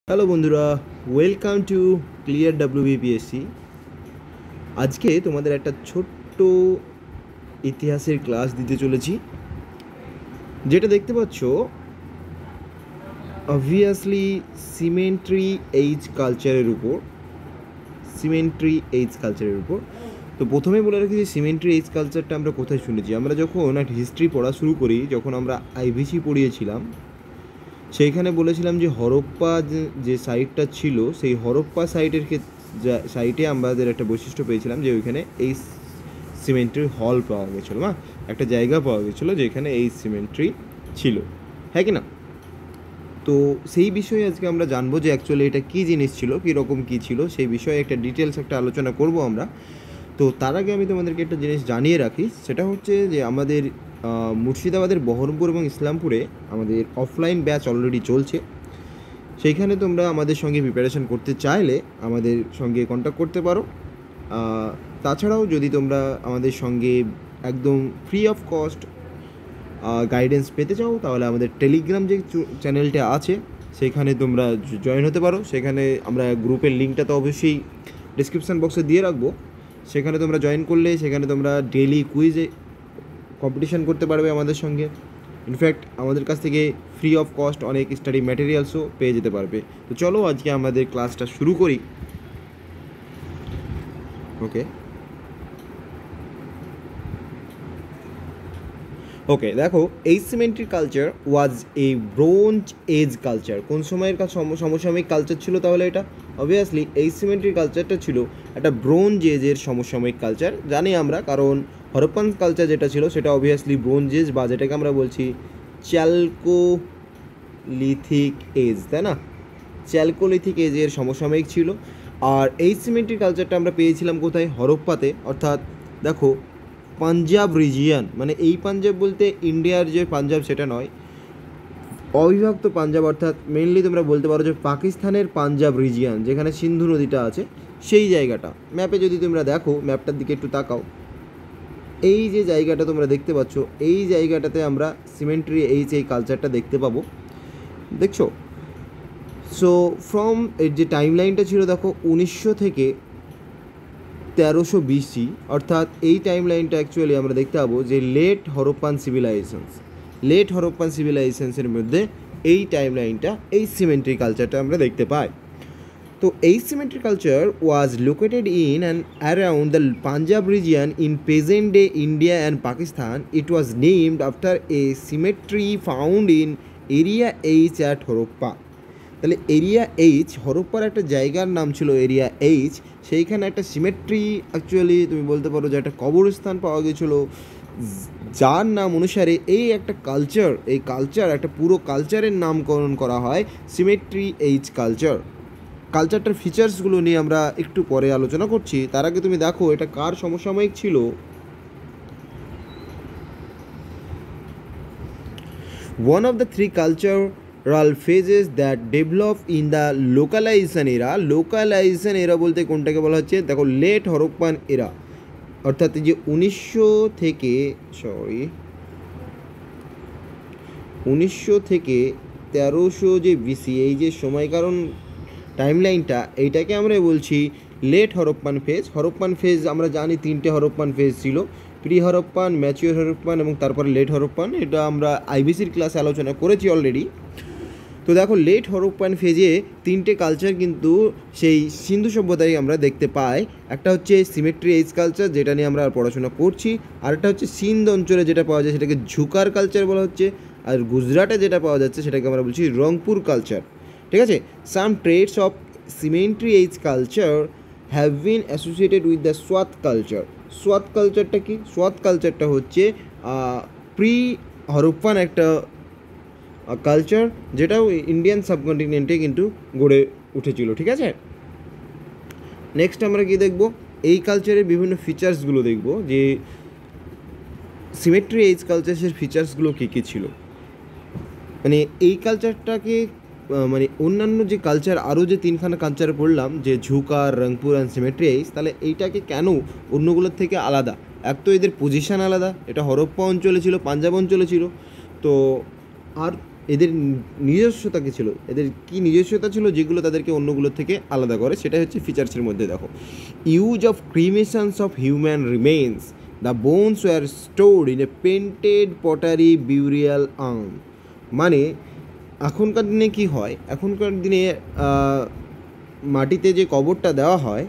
Hello বন্ধুরা, welcome to ClearWBPSC। আজকে তোমাদের একটা ছোট্ট ইতিহাসের ক্লাস দিতে চলেছি। যেটা দেখতে পাচ্ছ অবভিয়াসলি সিমেন্ট্রি এইজ কালচারের উপর। তো প্রথমে বলে রাখি যে সিমেন্ট্রি এইজ কালচারটা আমরা কোথায় শুনেছি। আমরা যখন একটা হিস্ট্রি পড়া শুরু করি, যখন আমরা আইভিসি পড়িয়েছিলাম, সেইখানে বলেছিলাম যে হরপ্পা যে সাইটটা ছিল, সেই হরপ্পা সাইটে আমাদের একটা বৈশিষ্ট্য পেয়েছিলাম যে ওইখানে এই সিমেন্ট্রি হল পাওয়া গেছিলো, একটা জায়গা পাওয়া গেছিলো যেখানে এই সিমেন্ট্রি ছিল, হ্যাঁ কি না? তো সেই বিষয়ে আজকে আমরা জানবো যে অ্যাকচুয়ালি এটা কী জিনিস ছিল, কীরকম কী ছিল, সেই বিষয়ে একটা ডিটেলস একটা আলোচনা করব আমরা। তো তার আগে আমি তোমাদেরকে একটা জিনিস জানিয়ে রাখি, সেটা হচ্ছে যে আমাদের মুর্শিদাবাদের বহরমপুর এবং ইসলামপুরে আমাদের অফলাইন ব্যাচ অলরেডি চলছে। সেইখানে তোমরা আমাদের সঙ্গে প্রিপারেশান করতে চাইলে আমাদের সঙ্গে কন্ট্যাক্ট করতে পারো। তাছাড়াও যদি তোমরা আমাদের সঙ্গে একদম ফ্রি অফ কস্ট গাইডেন্স পেতে চাও, তাহলে আমাদের টেলিগ্রাম যে চ্যানেলটা আছে সেখানে তোমরা জয়েন হতে পারো। সেখানে আমরা গ্রুপের লিঙ্কটা তো অবশ্যই ডিসক্রিপশান বক্সে দিয়ে রাখবো। সেখানে তোমরা জয়েন করলে সেখানে তোমরা ডেইলি কুইজে কম্পিটিশান করতে পারবে আমাদের সঙ্গে। ইনফ্যাক্ট আমাদের কাছ থেকে ফ্রি অফ কস্ট অনেক স্টাডি ম্যাটেরিয়ালসও পেয়ে যেতে পারবে। তো চলো আজকে আমাদের ক্লাসটা শুরু করি। ওকে, দেখো, এইসিমেট্রিক culture was a bronze age culture. কোন সময়ের সমসাময়িক কালচার ছিল তাহলে এটা? অবভিয়াসলি এইসিমেট্রিক কালচারটা ছিল একটা ব্রোঞ্জ এজের সমসাময়িক কালচার, জানি আমরা, কারণ হরপ্পান কালচার যেটা ছিল সেটা অবভিয়াসলি ব্রোঞ্জ এজ, বা যেটাকে আমরা বলছি চ্যালকোলিথিক এজ, তাই না? চ্যালকোলিথিক এজের সমসাময়িক ছিল। আর এইসিমেট্রিক কালচারটা আমরা পেয়েছিলাম কোথায়? হরপ্পাতে। অর্থাৎ দেখো, পাঞ্জাব রিজিয়ান, মানে এই পাঞ্জাব বলতে ইন্ডিয়ার যে পাঞ্জাব সেটা নয়, অবিভক্ত পাঞ্জাব, অর্থাৎ মেনলি তোমরা বলতে পারো যে পাকিস্তানের পাঞ্জাব রিজিয়ান, যেখানে সিন্ধু নদীটা আছে, সেই জায়গাটা ম্যাপে যদি তোমরা দেখো, ম্যাপটার দিকে একটু তাকাও, এই যে জায়গাটা তোমরা দেখতে পাচ্ছ, এই জায়গাটাতে আমরা সিমেন্ট্রি এই কালচারটা দেখতে পাবো। দেখছো? সো ফ্রম এর যে টাইম লাইনটা ছিল, দেখো 1900 থেকে 1300 BC, অর্থাৎ এই টাইম লাইনটা অ্যাকচুয়ালি আমরা দেখতে পাবো যে লেট হরপ্পান সিভিলাইজেশনসের মধ্যে এই টাইম লাইনটা, এই সিমেন্ট্রি কালচারটা আমরা দেখতে পাই। তো এই cemetery culture was located in and around the Punjab region in present day India and Pakistan. It was named after a cemetery found in area H at Harappa. তাহলে এরিয়া এইচ, হরপ্পার একটা জায়গার নাম ছিল এরিয়া এইচ, সেইখানে একটা সিমেট্রি, অ্যাকচুয়ালি তুমি বলতে পারো যে একটা কবরস্থান পাওয়া গেছিলো, যার নাম অনুসারে এই একটা কালচার, এই কালচার, একটা পুরো কালচারের নামকরণ করা হয় সিমেট্রি এইচ কালচার। কালচারটার ফিচার্সগুলো নিয়ে আমরা একটু পরে আলোচনা করছি। তার আগে তুমি দেখো এটা কার সমসাময়িক ছিল। One of the three cultural phases that develop in the localization era বলতে কোনটাকে বলা হচ্ছে? দেখো, লেট হরপ্পান এরা, অর্থাৎ যে 1900 থেকে 1300 যে BC, এই যে সময়, কারণ টাইম লাইনটা, এইটাকে আমরা বলছি late Harappan phase. Harappan phase আমরা জানি তিনটে হরপ্পান ফেজ ছিল, প্রি হরপ্পান, ম্যাচিওর হরপ্পান এবং তারপরে লেট হরপ্পান। এটা আমরা আইবিসির ক্লাসে আলোচনা করেছি অলরেডি। তো দেখো, লেট হরপ্পান ফেজে তিনটে কালচার কিন্তু সেই সিন্ধু সভ্যতায় আমরা দেখতে পাই। একটা হচ্ছে সিমেট্রি এইজ কালচার, যেটা নিয়ে আমরা পড়াশোনা করছি। আরেকটা হচ্ছে সিন্ধ অঞ্চলে যেটা পাওয়া যায় সেটাকে ঝুকার কালচার বলা হচ্ছে। আর গুজরাটে যেটা পাওয়া যাচ্ছে সেটাকে আমরা বলছি রংপুর কালচার। ঠিক আছে? Some traits of cemetery H culture have been associated with the Swat culture. Swat কালচারটা কি? সোয়াত কালচারটা হচ্ছে প্রি হরপ্পান একটা কালচার, যেটাও ইন্ডিয়ান সাবকন্টিনেন্টে কিন্তু গড়ে উঠেছিল। ঠিক আছে? নেক্সট আমরা কি দেখব? এই কালচারের বিভিন্ন ফিচার্সগুলো দেখব, যে সিমেট্রি এইজ কালচারের ফিচার্সগুলো কী কী ছিল। মানে এই কালচারটাকে, মানে অন্যান্য যে কালচার, আরও যে তিনখানা কালচার পড়লাম, যে Jhukar, Rangpur and cemetery H, তাহলে এইটাকে কেন অন্যগুলোর থেকে আলাদা? এক তো এদের পজিশান আলাদা, এটা হরপ্পা অঞ্চলে ছিল, পাঞ্জাব অঞ্চলে ছিল। তো আর এদের নিজস্বতা কী ছিল, এদের কী নিজস্বতা ছিল যেগুলো তাদেরকে অন্যগুলোর থেকে আলাদা করে, সেটা হচ্ছে ফিচার্সের মধ্যে দেখো, use of cremations of human remains, the bones were stored in a painted pottery burial urn. মানে এখনকার দিনে কি হয়, এখনকার দিনে মাটিতে যে কবরটা দেওয়া হয়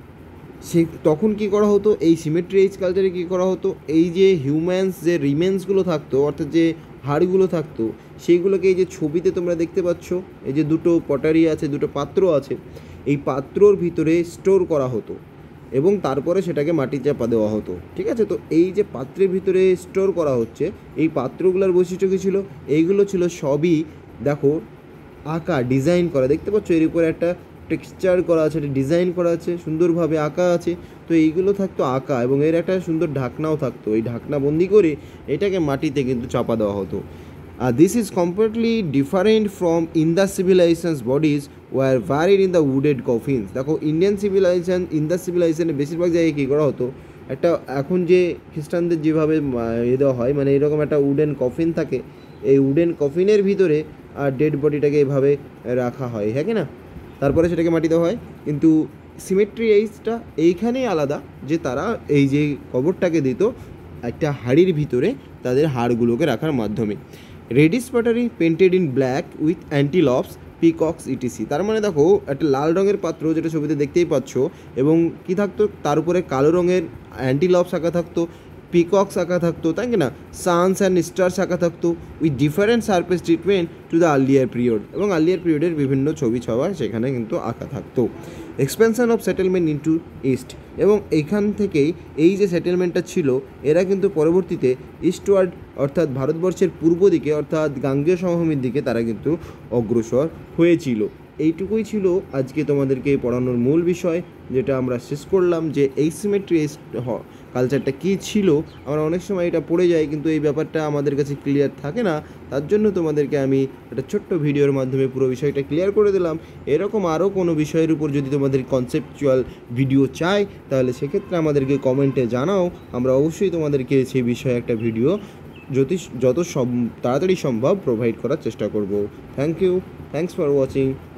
সে তখন কি করা হতো, এই সিমেট্রি এইজ কালচারে কী করা হতো, এই যে হিউম্যানস যে রিমেন্সগুলো থাকতো অর্থাৎ যে হাড়গুলো থাকতো সেইগুলোকে এই যে ছবিতে তোমরা দেখতে পাচ্ছ, এই যে দুটো পটারি আছে, দুটো পাত্র আছে, এই পাত্রর ভিতরে স্টোর করা হতো এবং তারপরে সেটাকে মাটি চাপা দেওয়া হতো। ঠিক আছে, তো এই যে পাত্রের ভিতরে স্টোর করা হচ্ছে, এই পাত্রগুলোর বৈশিষ্ট্য কী ছিল, এইগুলো ছিল সবই দেখো আঁকা, ডিজাইন করা, দেখতে পাচ্ছ এর উপরে একটা টেক্সচার করা আছে, একটা ডিজাইন করা আছে, সুন্দরভাবে আঁকা আছে। তো এইগুলো থাকতো আঁকা এবং এর একটা সুন্দর ঢাকনাও থাকতো, এই ঢাকনা বন্দি করে এটাকে মাটিতে কিন্তু চাপা দেওয়া হতো। আর this is completely different from Indus civilizations bodies were buried in the wooded coffins. দেখো ইন্ডিয়ান সিভিলাইজেশন, ইন্দাস সিভিলাইজেশনে বেশিরভাগ জায়গায় কী করা হতো, একটা এখন যে খ্রিস্টানদের যেভাবে দেওয়া হয়, মানে এরকম একটা উডেন কফিন থাকে, এই উডেন কফিনের ভিতরে আর ডেড বডিটাকে এভাবে রাখা হয়, হ্যাঁ কি না, তারপরে সেটাকে মাটি দেওয়া হয়। কিন্তু সিমেট্রি এইজটা এইখানেই আলাদা যে তারা এই যে কবরটাকে দিত একটা হাড়ির ভিতরে তাদের হাড়গুলোকে রাখার মাধ্যমে। Reddish pottery painted in black with antelopes, peacocks etc. তার মানে দেখো একটা লাল রঙের পাত্র যেটা ছবিতে দেখতেই পাচ্ছ, এবং কি থাকতো তার উপরে কালো রঙের অ্যান্টিলপস আঁকা থাকতো, পিকক্স আঁকা থাকতো, তাই কি না, সানস অ্যান্ড স্টার্স আঁকা থাকতো with different surface treatment to the earlier period, এবং আর্লিয়ার পিরিয়ডের বিভিন্ন ছবি ছবা সেখানে কিন্তু আঁকা থাকতো। Expansion of settlement into east, এবং এইখান থেকেই এই যে সেটেলমেন্টটা ছিল এরা কিন্তু পরবর্তীতে ইস্টওয়ার্ড অর্থাৎ ভারতবর্ষের পূর্ব দিকে অর্থাৎ গাঙ্গেয় সমভূমির দিকে তারা কিন্তু অগ্রসর হয়েছিল। এইটুকুই ছিল আজকে তোমাদেরকে পড়ানোর মূল বিষয়, যেটা আমরা শেষ করলাম যে এইসিমেট্রি কালচারটা কী ছিল। আমরা অনেক সময় এটা পড়ে যাই কিন্তু এই ব্যাপারটা আমাদের কাছে ক্লিয়ার থাকে না, তার জন্য তোমাদেরকে আমি একটা ছোট্ট ভিডিওর মাধ্যমে পুরো বিষয়টা ক্লিয়ার করে দিলাম। এরকম আরও কোনো বিষয়ের উপর যদি তোমাদের কনসেপচুয়াল ভিডিও চাই তাহলে সেক্ষেত্রে আমাদেরকে কমেন্টে জানাও, আমরা অবশ্যই তোমাদেরকে সেই বিষয়ে একটা ভিডিও যত তাড়াতাড়ি সম্ভব প্রোভাইড করার চেষ্টা করব। Thank you, thanks for watching.